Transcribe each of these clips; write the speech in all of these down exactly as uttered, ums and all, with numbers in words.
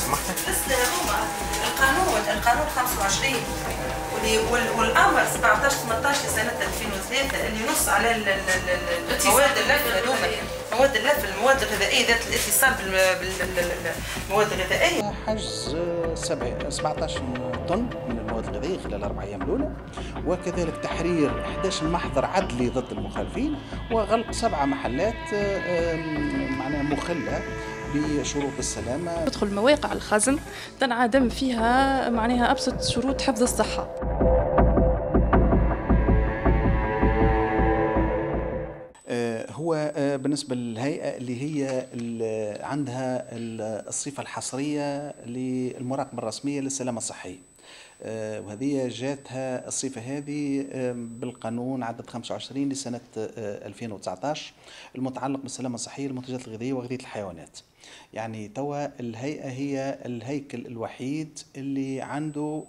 سمحتك. بس هما القانون القانون خمسة وعشرين والامر سبعطاش ثمنطاش لسنه ألفين وثلاثة اللي ينص على المواد اللافه هذوما مواد اللافه المواد الغذائيه ذات الاتصال بالمواد الغذائيه. حجز سبعطاش طن من المواد الغذائيه خلال الاربع ايام الاولى، وكذلك تحرير إحدى عشر محضر عدلي ضد المخالفين، وغلق سبعه محلات معناها مخله بشروط السلامه. تدخل مواقع الخزن تنعدم فيها معناها ابسط شروط حفظ الصحه. هو بالنسبة للهيئة اللي هي اللي عندها الصفة الحصرية للمراقبة الرسمية للسلامة الصحية، وهذه جاتها الصفة هذه بالقانون عدد خمسة وعشرين لسنة ألفين وتسعطاش المتعلق بالسلامة الصحية للمنتجات الغذائية وغذية الحيوانات. يعني توا الهيئة هي الهيكل الوحيد اللي عنده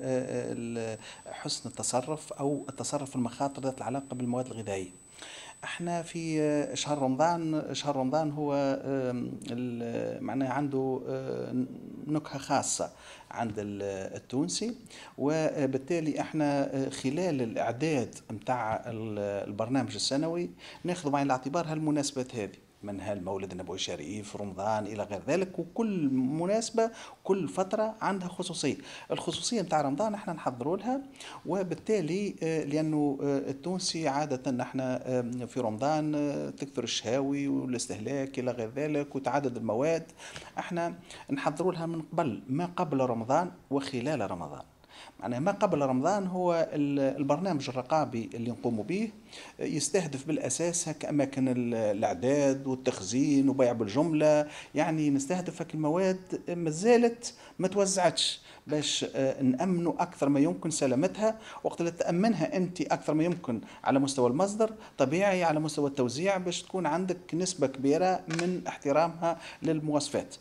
حسن التصرف أو التصرف في المخاطر ذات العلاقة بالمواد الغذائية. احنا في شهر رمضان، شهر رمضان هو معناه عنده نكهة خاصة عند التونسي، وبالتالي احنا خلال الاعداد متاع البرنامج السنوي ناخذ بعين الاعتبار هالمناسبات هذه، منها المولد النبوي الشريف، رمضان إلى غير ذلك، وكل مناسبة كل فترة عندها خصوصية. الخصوصية متاع رمضان احنا نحضروا لها، وبالتالي لأنه التونسي عادة نحن في رمضان تكثر الشهاوي والاستهلاك إلى غير ذلك وتعدد المواد، احنا نحضروا لها من قبل ما قبل رمضان وخلال رمضان. معناها ما قبل رمضان هو البرنامج الرقابي اللي نقوم به يستهدف بالأساس هك أماكن الإعداد والتخزين وبيع بالجملة، يعني نستهدف هك المواد ما زالت ما توزعتش باش نأمنوا أكثر ما يمكن سلامتها. وقت اللي تأمنها أنت أكثر ما يمكن على مستوى المصدر، طبيعي على مستوى التوزيع باش تكون عندك نسبة كبيرة من احترامها للمواصفات.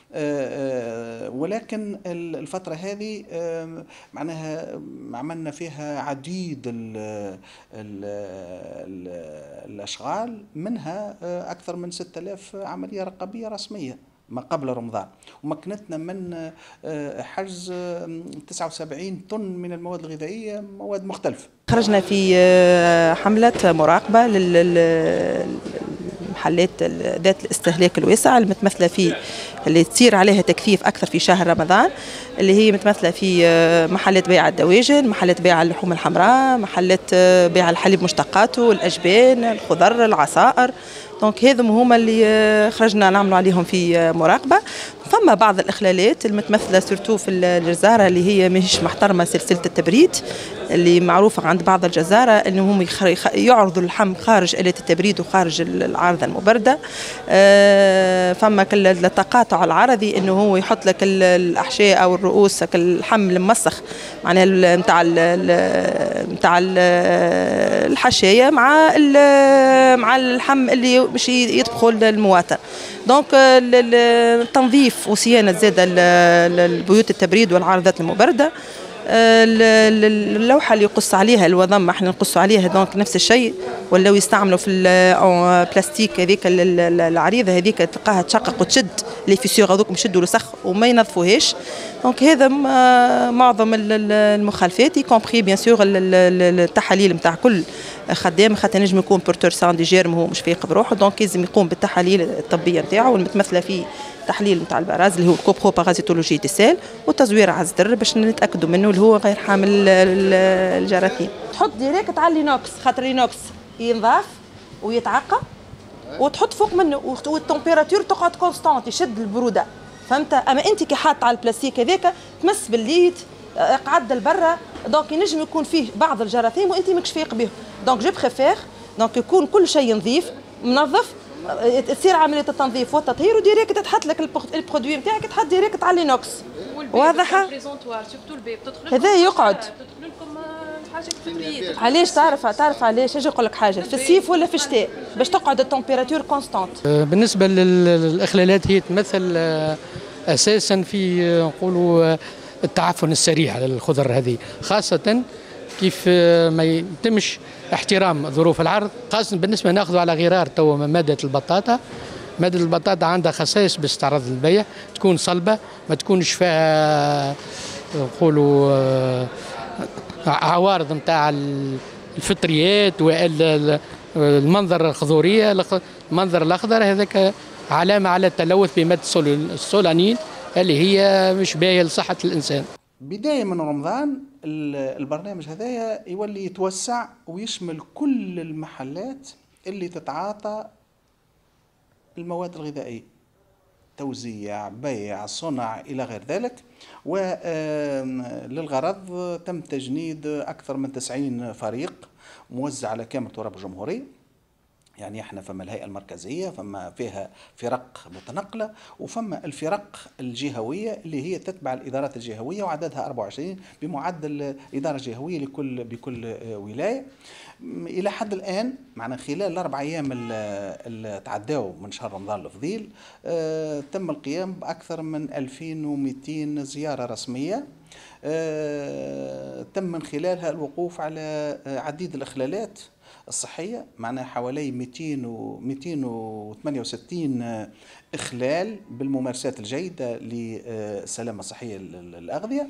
ولكن الفترة هذه معناها عملنا فيها عديد ال ال ال الأشغال، منها أكثر من ستة آلاف عملية رقابية رسمية ما قبل رمضان، ومكنتنا من حجز تسعة وسبعين طن من المواد الغذائية، مواد مختلفة. خرجنا في حملة مراقبة لل محلات ذات الاستهلاك الواسع المتمثله في اللي تصير عليها تكثيف اكثر في شهر رمضان، اللي هي متمثله في محلات بيع الدواجن، محلات بيع اللحوم الحمراء، محلات بيع الحليب مشتقاته، الاجبان، الخضر، العصائر. دونك هذم هما اللي خرجنا نعملوا عليهم في مراقبه. ثم بعض الاخلالات المتمثله سورتو في الجزاره اللي هي ماهيش محترمه سلسله التبريد، اللي معروفه عند بعض الجزاره انهم يعرضوا اللحم خارج آلة التبريد وخارج العارضه المبرده. فما كل التقاطع العرضي انه هو يحط لك الاحشاء او الرؤوس اللحم الممسخ معناها نتاع نتاع الحشايه مع مع اللحم اللي باش يطبخوا للمواطن. دونك التنظيف وصيانه زاده البيوت التبريد والعارضات المبرده. اللوحه اللي يقص عليها الوضم احنا نقصوا عليها دونك نفس الشيء، ولاو يستعملوا في البلاستيك هذيك العريضه هذيك تلقاها تشقق وتشد لي فيسيور هذوك يشدوا لسخ وما ينظفوهاش. دونك هذا معظم المخالفات يكومبري بيان سور التحاليل نتاع كل خدام، خاطر نجم يكون بورتور سان دي جيرم هو مش فايق بروحه، دونك لازم يقوم بالتحاليل الطبيه نتاعو والمتمثله في تحليل نتاع البراز اللي هو الكوبرو بارازيتولوجي دي سيل، والتزوير على الزر باش نتاكدوا منه اللي هو غير حامل الجراثيم. تحط ديريكت على اللينوكس خاطر اللينوكس ينضاف ويتعقم، وتحط فوق منه والتمبيراتور تقعد كونستانت يشد البروده، فهمت؟ اما انت كي حاط على البلاستيك هذاك تمس بالليد قعد لبرا، دونك ينجم يكون فيه بعض الجراثيم وانت ماكش فايق به. دونك جو بريفير دونك يكون كل شيء نظيف منظف، تصير عمليه التنظيف والتطهير وديريكت تحط لك البرودوي نتاعك تحط ديريكت على لينوكس. واضحه؟ هذا يقعد علاش تعرف تعرف علاش؟ اجي نقول لك حاجه، في الصيف ولا في الشتاء باش تقعد التمبيراتور كونستانت. بالنسبه للاخلالات هي تمثل اساسا في نقولوا التعفن السريع على الخضر هذه، خاصه كيف ما يتمش احترام ظروف العرض، خاصة بالنسبة ناخذوا على غرار تو مادة البطاطا. مادة البطاطا عندها خصائص باش تعرض للبيع، تكون صلبة، ما تكونش فيها نقولوا عوارض نتاع الفطريات والمنظر الخضورية. المنظر الأخضر هذاك علامة على التلوث بمادة السولانين اللي هي مش باهية لصحة الإنسان. بداية من رمضان البرنامج هذايا يولي يتوسع ويشمل كل المحلات اللي تتعاطى المواد الغذائية، توزيع، بيع، صنع إلى غير ذلك. وللغرض تم تجنيد أكثر من تسعين فريق موزع على كامل تراب الجمهورية. يعني احنا فما الهيئة المركزية، فما فيها فرق متنقلة، وفما الفرق الجهوية اللي هي تتبع الإدارات الجهوية وعددها أربعة وعشرين بمعدل إدارة جهوية لكل بكل ولاية. إلى حد الآن معنا خلال الأربع أيام اللي تعداوا من شهر رمضان الفضيل اه تم القيام بأكثر من ألفين ومئتين زيارة رسمية اه تم من خلالها الوقوف على عديد الإخلالات الصحية. معنا حوالي مئتين وثمانية وستين إخلال بالممارسات الجيدة للسلامة الصحية للأغذية.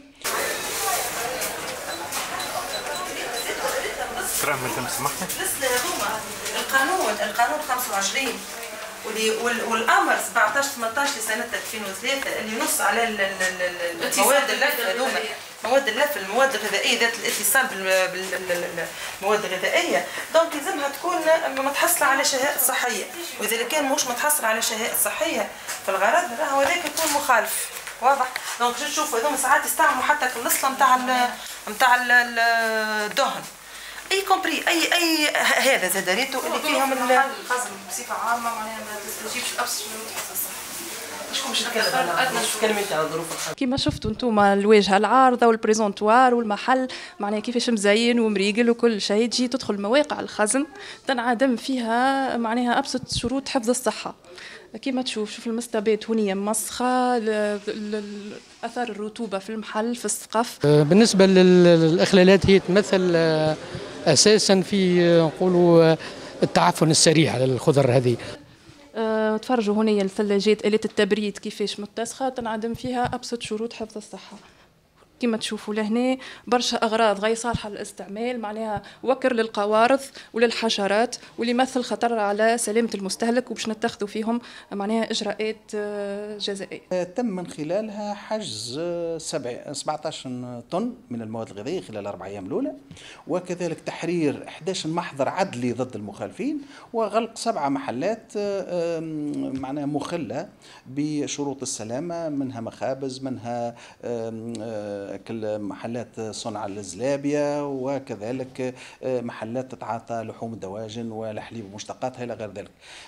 القانون القانون خمسة وعشرين والامر سبعة عشر ثمانية عشر لسنه ألفين وثلاثة اللي ينص على المواد اللف هذوما مواد اللف المواد الغذائيه ذات الاتصال بالمواد الغذائيه، دونك لازمها تكون متحصله على شهاده صحيه، واذا كان مش متحصل على شهاده صحيه فالغرض راهو هذاك يكون مخالف واضح. دونك تشوفوا هذوما ساعات يستعملوا حتى الوصله نتاع نتاع الدهن اي كومبري اي اي هذا زاد ريتو اللي فيهم الخزن بصفه عامه معناها ما تستجيبش الابسط من المتخصص. شكون باش يتكلم كلمه على ظروف كيما شفتوا انتم الواجهه العارضه والبريزونتوار والمحل معناها كيفاش مزين ومريقل وكل شيء، تجي تدخل مواقع الخزن تنعدم فيها معناها ابسط شروط حفظ الصحه. كيما تشوف شوف المستبات هونية مسخة، أثار الرطوبة في المحل في السقف. بالنسبة للإخلالات هي تمثل أساسا في نقولوا التعفن السريع على الخضر هذه. أه تفرجوا هونية الثلاجات آلات التبريد كيفاش متسخة تنعدم فيها أبسط شروط حفظ الصحة. كما تشوفوا لهنا برشا أغراض غير صالحة للاستعمال، معناها وكر للقوارض وللحشرات واللي يمثل خطر على سلامة المستهلك، وباش نتخذوا فيهم معناها إجراءات جزائية. تم من خلالها حجز سبعة عشر طن من المواد الغذائية خلال الأربع أيام الأولى، وكذلك تحرير أحد عشر محضر عدلي ضد المخالفين، وغلق سبعة محلات معناها مخلة بشروط السلامة، منها مخابز، منها كل محلات صنع الزلابية، وكذلك محلات تتعاطى لحوم الدواجن والحليب ومشتقاتها إلى غير ذلك.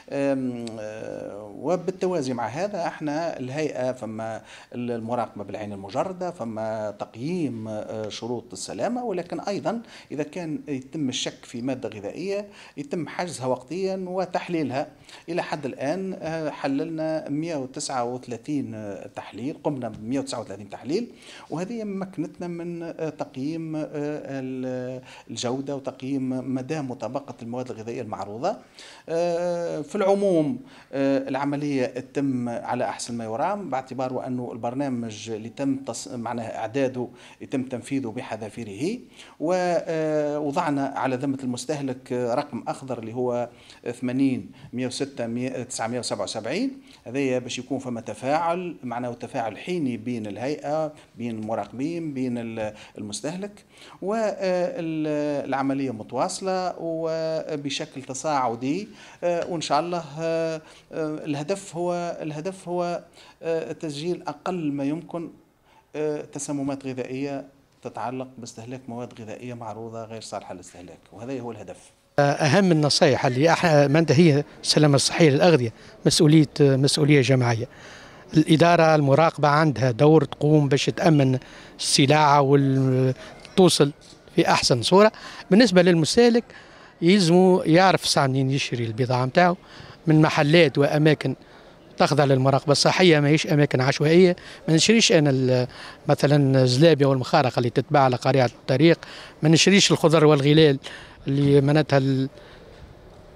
وبالتوازي مع هذا احنا الهيئة فما المراقبة بالعين المجردة، فما تقييم شروط السلامة، ولكن أيضا إذا كان يتم الشك في مادة غذائية يتم حجزها وقتيا وتحليلها. إلى حد الآن حللنا مئة وتسعة وثلاثين تحليل، قمنا ب مئة وتسعة وثلاثين تحليل، وهذه مكنتنا من تقييم الجودة وتقييم مدى مطابقة المواد الغذائية المعروضة. في العموم العملية تتم على أحسن ما يرام، باعتبار وأنه البرنامج اللي تم معناها إعداده يتم تنفيذه بحذافيره، ووضعنا على ذمة المستهلك رقم أخضر اللي هو ثمانين مئة وستة تسعمئة وسبعة وسبعين. هذا باش يكون فما تفاعل معناه تفاعل حيني بين الهيئة بين المراقبين بين المستهلك، والعملية متواصلة وبشكل تصاعدي، وإن شاء الله الهدف هو الهدف هو تسجيل أقل ما يمكن تسممات غذائية تتعلق باستهلاك مواد غذائية معروضة غير صالحة للاستهلاك، وهذا هو الهدف. أهم النصائح اللي من هي السلامة الصحية للأغذية مسؤولية مسؤولية جماعية. الإدارة المراقبة عندها دور تقوم باش تأمن السلعة وتوصل في أحسن صورة. بالنسبة للمستهلك يلزموا يعرف ساعة منين يشتري البضاعة نتاعو، من محلات وأماكن تخضع للمراقبة الصحية، ما هيش أماكن عشوائية. ما نشريش أنا مثلا الزلابية والمخارقة اللي تتباع على قريعة الطريق، ما نشريش الخضر والغلال اللي معناتها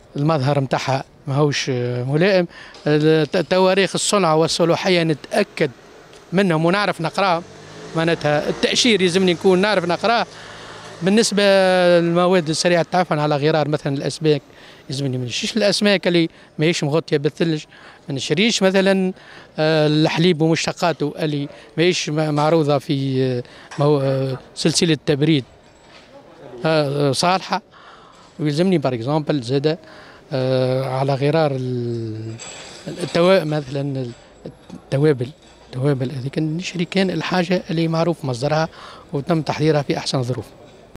المظهر نتاعها ماهوش ملائم. تواريخ الصنع والصلاحيه نتاكد منهم ونعرف نقراهم، معناتها التاشير يلزمني نكون نعرف نقراه. بالنسبه للمواد السريعه التعفن على غرار مثلا الاسماك، يلزمني ما نشريش الاسماك اللي ماهيش مغطيه بالثلج، ما نشريش مثلا الحليب ومشتقاته اللي ماهيش معروضه في سلسله تبريد صالحه. ويلزمني بار اكزومبل زاده على غرار التوابل مثلا التوابل التوابل هذيك نشري كان الحاجه اللي معروف مصدرها وتم تحضيرها في احسن ظروف.